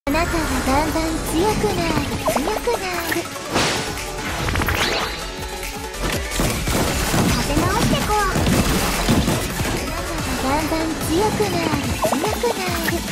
あなたはだんだん強くなる強くなる。立て直してこう。あなたはだんだん強くなる強くなる。